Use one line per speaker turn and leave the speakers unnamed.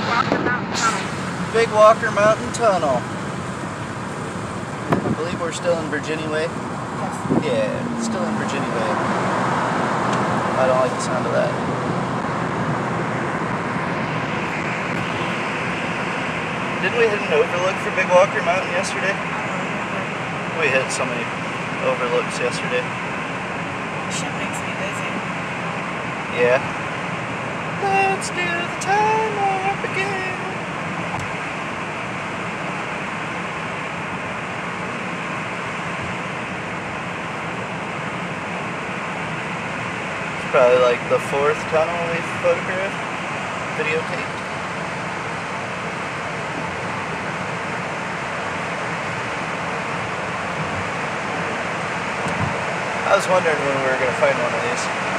Walker Mountain Tunnel.
Big Walker Mountain Tunnel. I believe we're still in Virginia Way.
Yes.
Yeah, still in Virginia Way. I don't like the sound of that. Didn't we hit an overlook for Big Walker Mountain yesterday? We hit so many overlooks yesterday.
Shit makes me dizzy.
Yeah. Let's do the time warp again. It's probably like the 4th tunnel we've photographed, videotaped. I was wondering when we were going to find one of these.